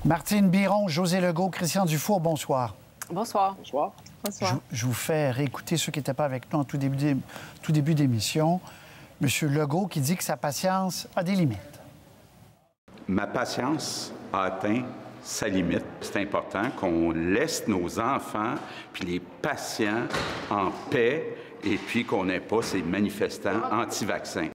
Martine Biron, José Legault, Christian Dufour, bonsoir. Bonsoir. Bonsoir. Bonsoir. Je vous fais réécouter ceux qui n'étaient pas avec nous en tout début d'émission. Monsieur Legault qui dit que sa patience a des limites. Ma patience a atteint sa limite. C'est important qu'on laisse nos enfants puis les patients en paix et puis qu'on n'ait pas ces manifestants anti-vaccins.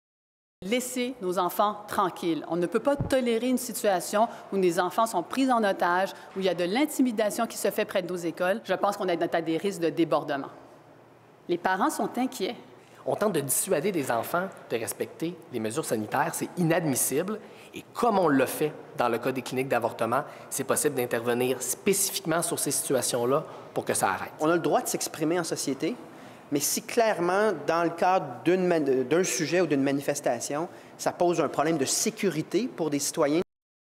Laissez nos enfants tranquilles. On ne peut pas tolérer une situation où les enfants sont pris en otage, où il y a de l'intimidation qui se fait près de nos écoles. Je pense qu'on est à des risques de débordement. Les parents sont inquiets. On tente de dissuader des enfants de respecter les mesures sanitaires. C'est inadmissible. Et comme on l'a fait dans le cas des cliniques d'avortement, c'est possible d'intervenir spécifiquement sur ces situations-là pour que ça arrête. On a le droit de s'exprimer en société, mais si clairement, dans le cadre d'un sujet ou d'une manifestation, ça pose un problème de sécurité pour des citoyens.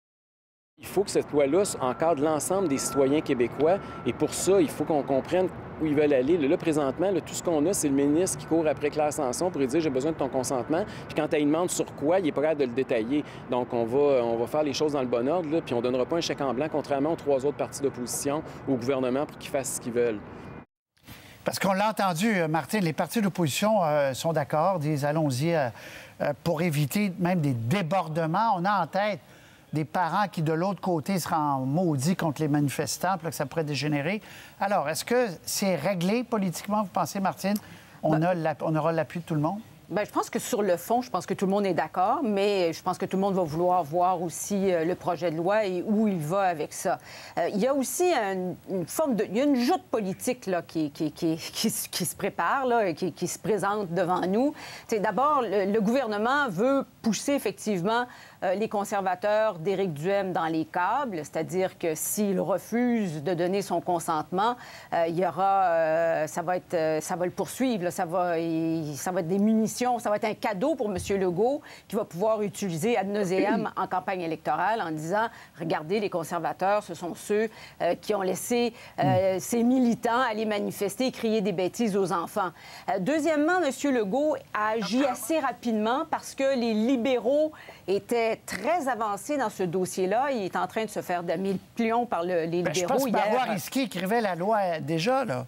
Il faut que cette loi-là encadre l'ensemble des citoyens québécois. Et pour ça, il faut qu'on comprenne où ils veulent aller. Là, présentement, tout ce qu'on a, c'est le ministre qui court après Claire Sanson pour lui dire « j'ai besoin de ton consentement ». Puis quand elle demande sur quoi, il est prêt à de le détailler. Donc, on va faire les choses dans le bon ordre, là, puis on ne donnera pas un chèque en blanc, contrairement aux 3 autres partis d'opposition, au gouvernement, pour qu'ils fassent ce qu'ils veulent. Parce qu'on l'a entendu, Martine, les partis d'opposition sont d'accord, disent allons-y pour éviter même des débordements. On a en tête des parents qui, de l'autre côté, seraient maudits contre les manifestants, puis que ça pourrait dégénérer. Alors, est-ce que c'est réglé politiquement, vous pensez, Martine? On aura l'appui de tout le monde? Bien, je pense que sur le fond, je pense que tout le monde est d'accord, mais je pense que tout le monde va vouloir voir aussi le projet de loi et où il va avec ça. Il y a aussi une forme de... Il y a une joute politique là, qui se prépare, là, qui se présente devant nous. D'abord, le gouvernement veut pousser effectivement les conservateurs d'Éric Duhem dans les câbles, c'est-à-dire que s'il refuse de donner son consentement, il y aura... ça va le poursuivre, là, ça va être des munitions, ça va être un cadeau pour M. Legault qu'il va pouvoir utiliser ad nauseam en campagne électorale en disant « Regardez, les conservateurs, ce sont ceux qui ont laissé ces militants aller manifester et crier des bêtises aux enfants. » Deuxièmement, M. Legault a agi assez rapidement parce que les libéraux étaient très avancés dans ce dossier-là. Il est en train de se faire damer le plomb par les libéraux. Je pense que Marois Risky écrivait la loi déjà, là.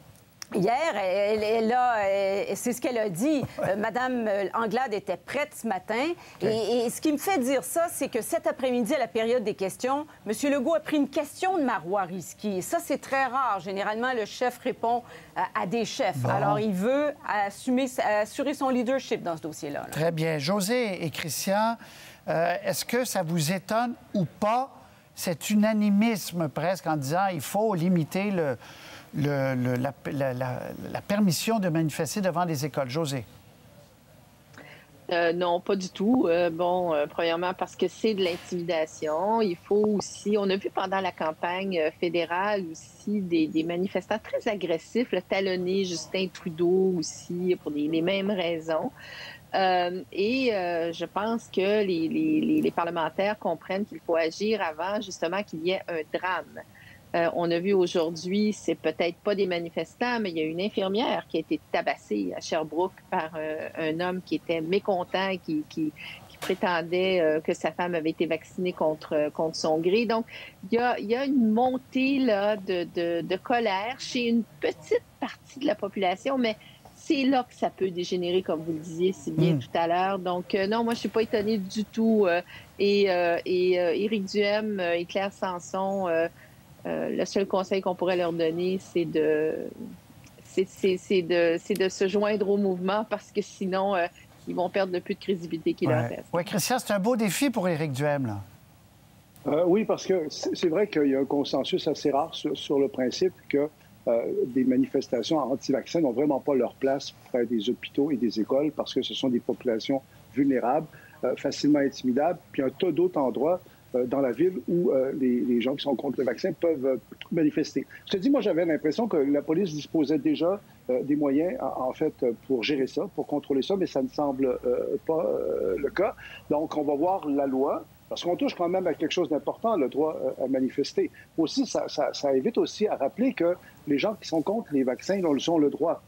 Hier, c'est ce qu'elle a dit. Madame Anglade était prête ce matin. Et ce qui me fait dire ça, c'est que cet après-midi, à la période des questions, M. Legault a pris une question de Marois Risky. Et ça, c'est très rare. Généralement, le chef répond à des chefs. Bon. Alors, il veut assurer son leadership dans ce dossier-là. Très bien. José et Christian, est-ce que ça vous étonne ou pas cet unanimisme presque en disant il faut limiter la permission de manifester devant les écoles? José? Non, pas du tout. Premièrement, parce que c'est de l'intimidation. Il faut aussi... On a vu pendant la campagne fédérale aussi des manifestants très agressifs, talonner Justin Trudeau aussi pour les mêmes raisons. Je pense que les parlementaires comprennent qu'il faut agir avant justement qu'il y ait un drame. On a vu aujourd'hui, c'est peut-être pas des manifestants, mais il y a une infirmière qui a été tabassée à Sherbrooke par un homme qui était mécontent et qui prétendait que sa femme avait été vaccinée contre son gré. Donc, il y a une montée là, de colère chez une petite partie de la population, mais c'est là que ça peut dégénérer, comme vous le disiez si bien tout à l'heure. Donc, non, moi, je suis pas étonnée du tout. Éric Duhem et Claire Sanson... le seul conseil qu'on pourrait leur donner, c'est de se joindre au mouvement parce que sinon, ils vont perdre le peu de crédibilité qu'il leur reste. Oui, Christian, c'est un beau défi pour Éric Duhem, là. Oui, parce que c'est vrai qu'il y a un consensus assez rare sur le principe que des manifestations anti-vaccins n'ont vraiment pas leur place près des hôpitaux et des écoles parce que ce sont des populations vulnérables, facilement intimidables, puis un tas d'autres endroits dans la ville où les gens qui sont contre le vaccin peuvent manifester. Je te dis, moi, j'avais l'impression que la police disposait déjà des moyens, en fait, pour gérer ça, pour contrôler ça, mais ça ne semble pas le cas. Donc, on va voir la loi, parce qu'on touche quand même à quelque chose d'important, le droit à manifester. Aussi, ça invite aussi à rappeler que les gens qui sont contre les vaccins ont le droit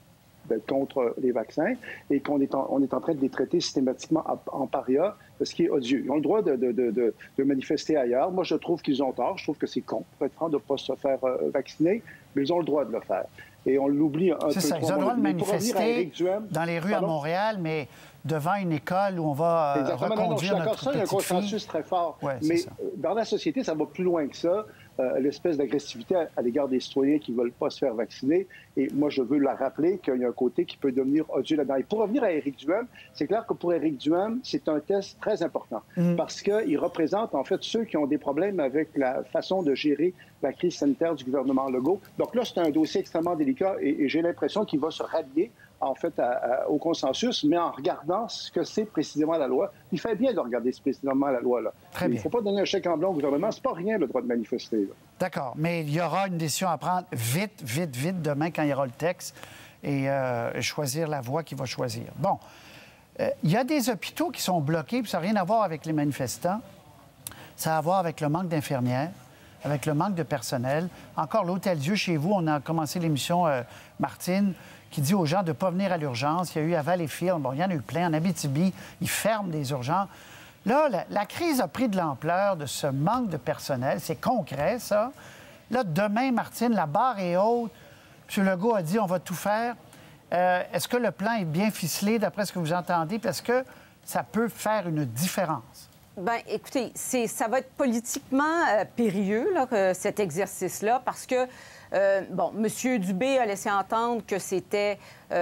d'être contre les vaccins et qu'on est en train de les traiter systématiquement en paria, ce qui est odieux. Ils ont le droit de manifester ailleurs. Moi, je trouve qu'ils ont tort. Je trouve que c'est con, pour être franc, de ne pas se faire vacciner, mais ils ont le droit de le faire. Et on l'oublie un peu trop. C'est ça, ils ont le droit de manifester dans les rues à Montréal, mais devant une école où on va reconduire notre petite fille. Il y a un consensus très fort. Ouais, mais ça. Dans la société, ça va plus loin que ça. L'espèce d'agressivité à l'égard des citoyens qui ne veulent pas se faire vacciner. Et moi, je veux la rappeler qu'il y a un côté qui peut devenir odieux là-dedans. Et pour revenir à Éric Duhem, c'est clair que pour Éric Duhem, c'est un test très important parce qu'il représente en fait ceux qui ont des problèmes avec la façon de gérer la crise sanitaire du gouvernement Legault. Donc là, c'est un dossier extrêmement délicat et j'ai l'impression qu'il va se rallier en fait, au consensus, mais en regardant ce que c'est précisément la loi. Il fait bien de regarder précisément la loi, là. Très bien. Il ne faut pas donner un chèque en blanc au gouvernement. C'est pas rien, le droit de manifester. D'accord, mais il y aura une décision à prendre vite demain quand il y aura le texte et choisir la voie qu'il va choisir. Bon, il y a des hôpitaux qui sont bloqués, puis ça n'a rien à voir avec les manifestants. Ça a à voir avec le manque d'infirmières, avec le manque de personnel. Encore l'Hôtel-Dieu chez vous, on a commencé l'émission, Martine, qui dit aux gens de ne pas venir à l'urgence. Il y a eu à Valleyfield, bon, il y en a eu plein. En Abitibi, ils ferment des urgences. Là, la crise a pris de l'ampleur de ce manque de personnel. C'est concret, ça. Là, demain, Martine, la barre est haute. M. Legault a dit on va tout faire. Est-ce que le plan est bien ficelé, d'après ce que vous entendez? Parce que ça peut faire une différence. Bien, écoutez, ça va être politiquement périlleux, là, cet exercice-là, parce que bon, M. Dubé a laissé entendre que c'était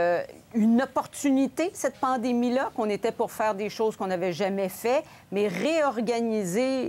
une opportunité, cette pandémie-là, qu'on était pour faire des choses qu'on n'avait jamais fait, mais réorganiser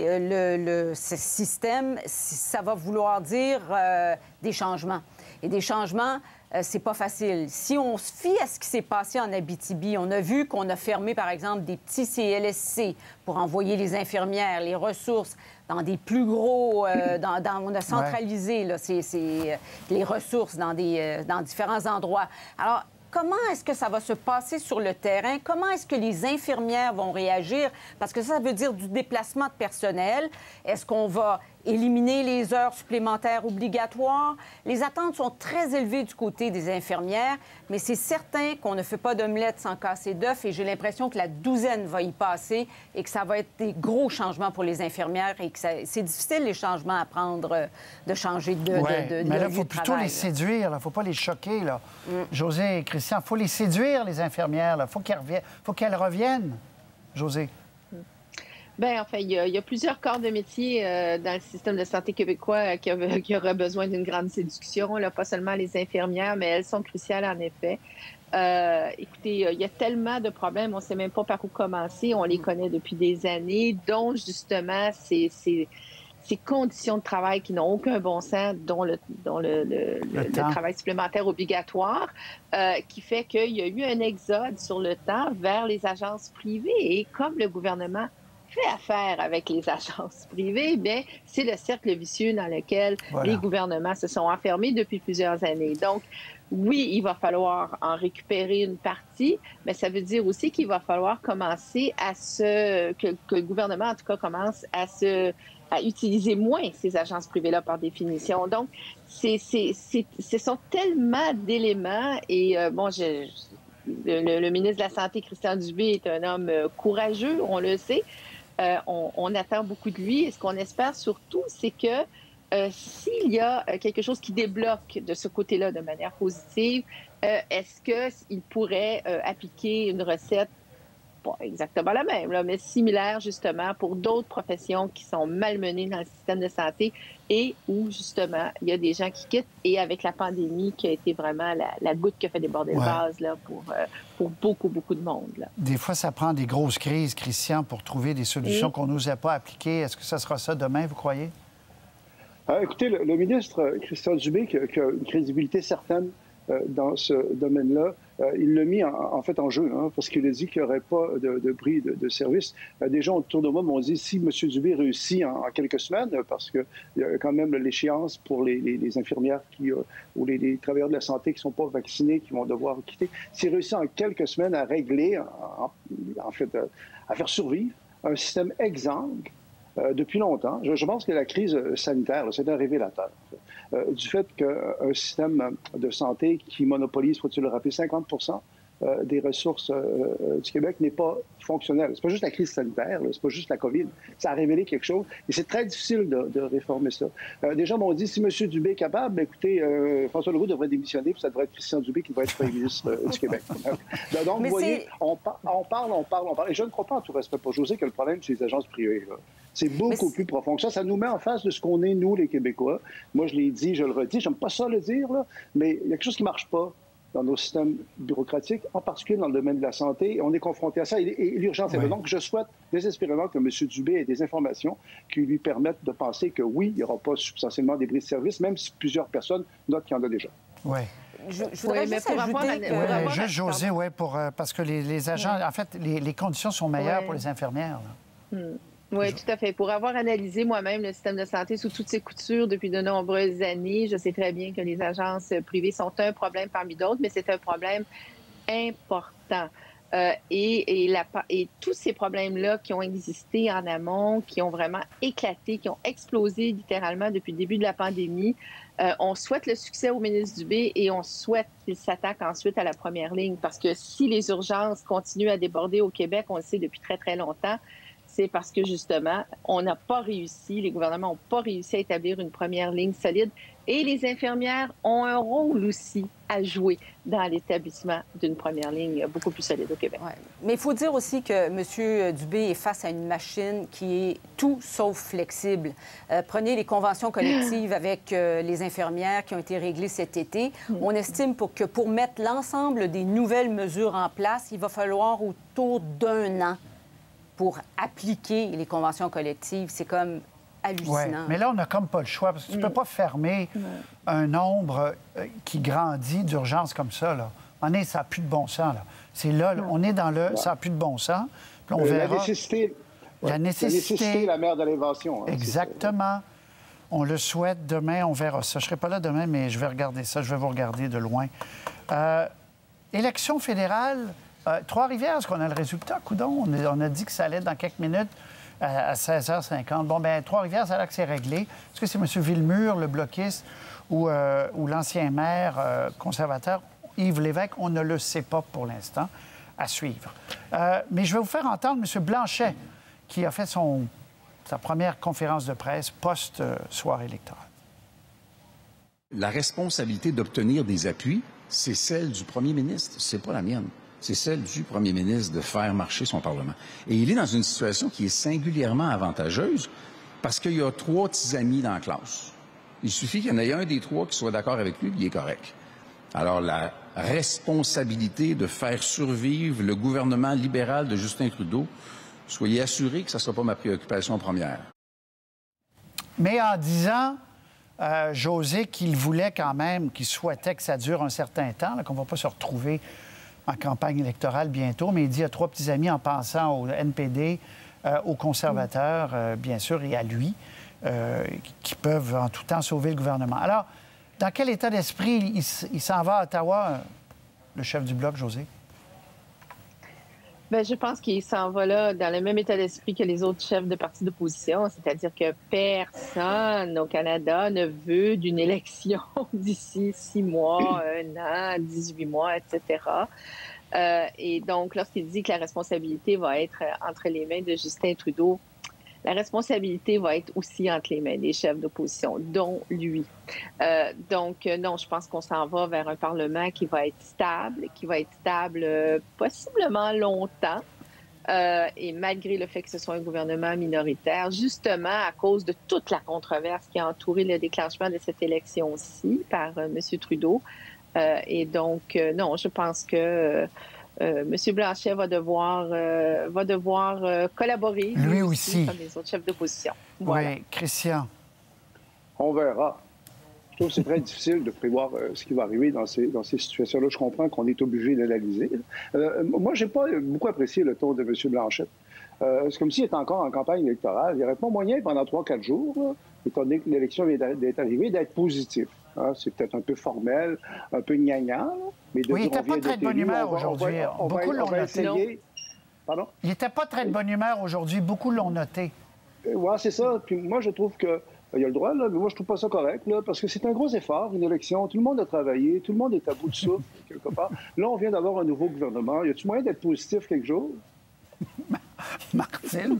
ce système, ça va vouloir dire des changements. Et des changements, c'est pas facile. Si on se fie à ce qui s'est passé en Abitibi, on a vu qu'on a fermé, par exemple, des petits CLSC pour envoyer les infirmières, les ressources dans des plus gros... on a centralisé là, les ressources dans différents endroits. Alors, comment est-ce que ça va se passer sur le terrain? Comment est-ce que les infirmières vont réagir? Parce que ça veut dire du déplacement de personnel. Est-ce qu'on va éliminer les heures supplémentaires obligatoires? Les attentes sont très élevées du côté des infirmières, mais c'est certain qu'on ne fait pas d'omelette sans casser d'œufs et j'ai l'impression que la douzaine va y passer et que ça va être des gros changements pour les infirmières et que c'est difficile, les changements à prendre, de changer de mais là, il faut plutôt les séduire, il ne faut pas les choquer. Là. José et Christian, il faut les séduire, les infirmières. Il faut qu'elles reviennent, José. Bien, enfin, il y a plusieurs corps de métier dans le système de santé québécois qui auraient besoin d'une grande séduction, là, pas seulement les infirmières, mais elles sont cruciales en effet. Écoutez, il y a tellement de problèmes, on ne sait même pas par où commencer, on les connaît depuis des années, dont justement ces conditions de travail qui n'ont aucun bon sens, dont le travail supplémentaire obligatoire, qui fait qu'il y a eu un exode sur le temps vers les agences privées. Et comme le gouvernement fait affaire avec les agences privées, bien, c'est le cercle vicieux dans lequel les gouvernements se sont enfermés depuis plusieurs années. Donc, oui, il va falloir en récupérer une partie, mais ça veut dire aussi qu'il va falloir commencer que le gouvernement, en tout cas, commence à utiliser moins ces agences privées-là par définition. Donc, ce sont tellement d'éléments et, bon, le ministre de la Santé, Christian Dubé, est un homme courageux, on le sait. On attend beaucoup de lui. Et ce qu'on espère surtout, c'est que s'il y a quelque chose qui débloque de ce côté-là de manière positive, est-ce qu'il pourrait appliquer une recette, pas exactement la même, là, mais similaire justement pour d'autres professions qui sont malmenées dans le système de santé et où justement il y a des gens qui quittent et avec la pandémie qui a été vraiment la goutte qui a fait déborder le vase là, pour beaucoup de monde. Là. Des fois, ça prend des grosses crises, Christian, pour trouver des solutions qu'on n'osait pas appliquer. Est-ce que ça sera ça demain, vous croyez? Écoutez, le ministre Christian Dubé, qui a une crédibilité certaine dans ce domaine-là, il l'a mis en fait en jeu, hein, parce qu'il a dit qu'il n'y aurait pas de prix de service. Des gens autour de moi m'ont dit si M. Dubé réussit en quelques semaines, parce qu'il y a quand même l'échéance pour les infirmières ou les travailleurs de la santé qui ne sont pas vaccinés, qui vont devoir quitter, s'il réussit en quelques semaines à régler, en fait, à faire survivre un système exsangue depuis longtemps. Je pense que la crise sanitaire, c'est un révélateur du fait qu'un système de santé qui monopolise, faut-il le rappeler, 50 des ressources du Québec n'est pas fonctionnel. C'est pas juste la crise sanitaire, c'est pas juste la COVID. Ça a révélé quelque chose et c'est très difficile de réformer ça. Des gens m'ont dit, si M. Dubé est capable, écoutez, François Legault devrait démissionner, puis ça devrait être Christian Dubé qui devrait être premier ministre du Québec. Donc, vous voyez, on parle. Et je ne crois pas, en tout respect pour José, que le problème, c'est les agences privées. C'est beaucoup plus profond que ça. Ça nous met en face de ce qu'on est, nous, les Québécois. Moi, je l'ai dit, je le redis, j'aime pas ça le dire, là, mais il y a quelque chose qui marche pas dans nos systèmes bureaucratiques, en particulier dans le domaine de la santé. On est confronté à ça et l'urgence est là. Donc, je souhaite désespérément que M. Dubé ait des informations qui lui permettent de penser que oui, il n'y aura pas substantiellement des bris de service, même si plusieurs personnes notent qu'il y en a déjà. Oui. Je voudrais juste ajouter juste José, parce que les agents, en fait, les conditions sont meilleures pour les infirmières. Oui, tout à fait. Pour avoir analysé moi-même le système de santé sous toutes ses coutures depuis de nombreuses années, je sais très bien que les agences privées sont un problème parmi d'autres, mais c'est un problème important. Et tous ces problèmes-là qui ont existé en amont, qui ont vraiment éclaté, qui ont explosé littéralement depuis le début de la pandémie, on souhaite le succès au ministre Dubé et on souhaite qu'il s'attaque ensuite à la première ligne parce que si les urgences continuent à déborder au Québec, on le sait depuis très, très longtemps, c'est parce que, justement, on n'a pas réussi, les gouvernements n'ont pas réussi à établir une première ligne solide. Et les infirmières ont un rôle aussi à jouer dans l'établissement d'une première ligne beaucoup plus solide au Québec. Ouais. Mais il faut dire aussi que M. Dubé est face à une machine qui est tout sauf flexible. Prenez les conventions collectives avec les infirmières qui ont été réglées cet été. On estime que pour mettre l'ensemble des nouvelles mesures en place, il va falloir autour d'1 an pour appliquer les conventions collectives. C'est comme hallucinant. Ouais, mais là, on n'a comme pas le choix, parce que tu ne peux pas fermer un nombre qui grandit d'urgences comme ça. Là. Ça n'a plus de bon sens. Là. C'est là, on est dans le... Ça n'a plus de bon sens. Puis on verra... La nécessité, la mère de l'invention. Hein, exactement. On le souhaite. Demain, on verra ça. Je ne serai pas là demain, mais je vais regarder ça. Je vais vous regarder de loin. Élection fédérale... Trois-Rivières, est-ce qu'on a le résultat, coudon? On a dit que ça allait dans quelques minutes à 16h50. Bon, bien, Trois-Rivières, ça a l'air que c'est réglé. Est-ce que c'est M. Villemur, le bloquiste, ou l'ancien maire conservateur, Yves Lévesque? On ne le sait pas pour l'instant. À suivre. Mais je vais vous faire entendre M. Blanchet, qui a fait sa première conférence de presse post-soirée électorale. La responsabilité d'obtenir des appuis, c'est celle du premier ministre, c'est pas la mienne. C'est celle du premier ministre de faire marcher son Parlement. Et il est dans une situation qui est singulièrement avantageuse parce qu'il y a 3 petits amis dans la classe. Il suffit qu'il y en ait un des 3 qui soit d'accord avec lui, puis il est correct. Alors, la responsabilité de faire survivre le gouvernement libéral de Justin Trudeau, soyez assurés que ça ne sera pas ma préoccupation première. Mais en disant, José, qu'il voulait quand même, qu'il souhaitait que ça dure un certain temps, qu'on ne va pas se retrouver en campagne électorale bientôt, mais il dit à 3 petits amis en pensant au NPD, aux conservateurs, bien sûr, et à lui, qui peuvent en tout temps sauver le gouvernement. Alors, dans quel état d'esprit il s'en va à Ottawa, le chef du Bloc, José? Bien, je pense qu'il s'en va là dans le même état d'esprit que les autres chefs de partis d'opposition, c'est-à-dire que personne au Canada ne veut d'une élection d'ici 6 mois, 1 an, 18 mois, etc. Et donc, lorsqu'il dit que la responsabilité va être entre les mains de Justin Trudeau, la responsabilité va être aussi entre les mains des chefs d'opposition, dont lui. Donc, non, je pense qu'on s'en va vers un Parlement qui va être stable possiblement longtemps, et malgré le fait que ce soit un gouvernement minoritaire, justement à cause de toute la controverse qui a entouré le déclenchement de cette élection-ci par M. Trudeau. Et donc, non, je pense que M. Blanchet va devoir collaborer lui aussi comme les autres chefs d'opposition. Voilà. Oui, Christian. On verra. Je trouve que c'est très difficile de prévoir ce qui va arriver dans ces situations-là. Je comprends qu'on est obligé d'analyser. Moi, je n'ai pas beaucoup apprécié le ton de M. Blanchet. C'est comme s'il était encore en campagne électorale. Il n'y aurait pas moyen pendant 3-4 jours, là, étant donné que l'élection est arrivée, d'être positif. Hein, c'est peut-être un peu formel, un peu gnangnan, mais oui, il n'était pas très de bonne humeur aujourd'hui. Beaucoup l'ont noté. Pardon? Il n'était pas très de bonne humeur aujourd'hui. Beaucoup l'ont noté. Oui, c'est ça. Puis moi, je trouve que il y a le droit, là, mais moi, je trouve pas ça correct, là, parce que c'est un gros effort, une élection. Tout le monde a travaillé, tout le monde est à bout de souffle, quelque part. Là, on vient d'avoir un nouveau gouvernement. Y a-t-il moyen d'être positif quelques jours? Martine?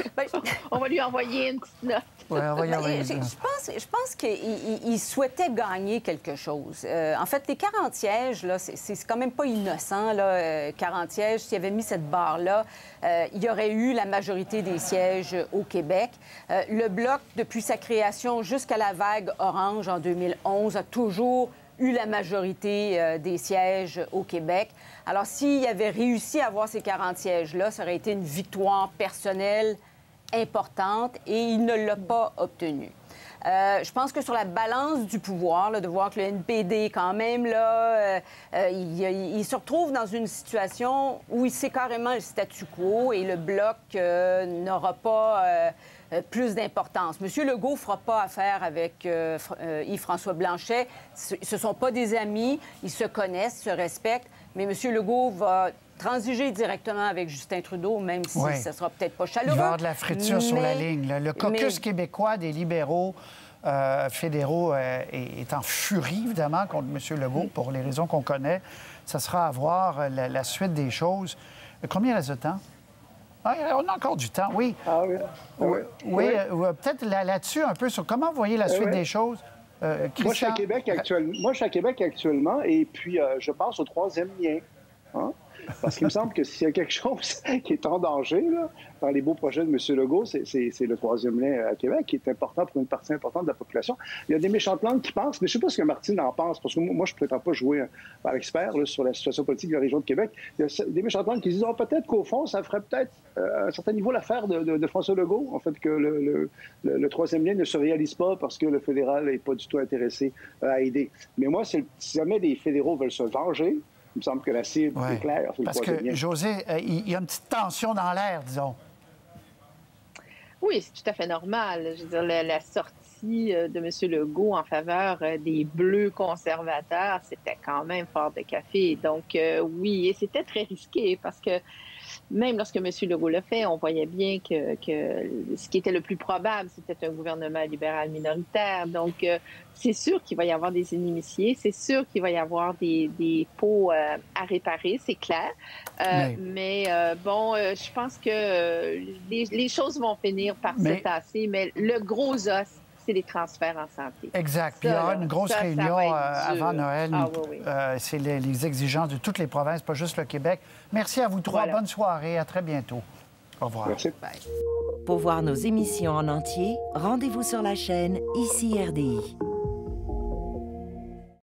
On va lui envoyer une petite note. Ouais, on va y envoyer Je pense qu'il souhaitait gagner quelque chose. En fait, les 40 sièges, là, c'est quand même pas innocent, là, 40 sièges. S'il avait mis cette barre-là, il y aurait eu la majorité des sièges au Québec. Le Bloc, depuis sa création jusqu'à la vague orange en 2011, a toujours eu la majorité des sièges au Québec. Alors, s'il avait réussi à avoir ces 40 sièges-là, ça aurait été une victoire personnelle importante et il ne l'a pas obtenue. Je pense que sur la balance du pouvoir, là, de voir que le NPD, quand même, là, il se retrouve dans une situation où c'est carrément le statu quo et le Bloc n'aura pas plus d'importance. M. Legault ne fera pas affaire avec Yves-François Blanchet. Ce ne sont pas des amis, ils se connaissent, se respectent, mais M. Legault va transiger directement avec Justin Trudeau, même si ça ne sera peut-être pas chaleureux. Il va y avoir de la friture sur la ligne. Là. Le caucus québécois des libéraux fédéraux est en furie, évidemment, contre M. Legault, pour les raisons qu'on connaît. Ça sera à voir la suite des choses. Combien il reste de temps? Ah, on a encore du temps, oui. Ah oui. Oui, peut-être là-dessus, un peu, sur comment vous voyez la suite des choses. Moi, je suis à Québec actuellement, et puis je passe au troisième lien. Hein? Parce qu'il me semble que s'il y a quelque chose qui est en danger là, dans les beaux projets de M. Legault, c'est le troisième lien à Québec, qui est important pour une partie importante de la population. Il y a des méchantes langues qui pensent, mais je ne sais pas ce que Martine en pense, parce que moi, je ne prétends pas jouer par expert là, sur la situation politique de la région de Québec. Il y a des méchantes langues qui disent peut-être qu'au fond, ça ferait peut-être à un certain niveau l'affaire de François Legault, en fait, que le troisième lien ne se réalise pas parce que le fédéral n'est pas du tout intéressé à aider. Mais moi, si jamais des fédéraux veulent se venger, il me semble que la cible est claire. Parce que, Josée, il y a une petite tension dans l'air, disons. Oui, c'est tout à fait normal. Je veux dire, la sortie de M. Legault en faveur des Bleus conservateurs, c'était quand même fort de café. Donc, oui, et c'était très risqué parce que même lorsque M. Legault l'a fait, on voyait bien que ce qui était le plus probable, c'était un gouvernement libéral minoritaire. Donc, c'est sûr qu'il va y avoir des inimitiés, c'est sûr qu'il va y avoir des pots à réparer, c'est clair. Mais bon, je pense que les choses vont finir par se tasser, mais le gros os, c'est les transferts en santé. Exact. Puis il y aura une grosse réunion avant Noël. C'est les exigences de toutes les provinces, pas juste le Québec. Merci à vous trois. Bonne soirée. À très bientôt. Au revoir. Merci. Bye. Pour voir nos émissions en entier, rendez-vous sur la chaîne ICI RDI.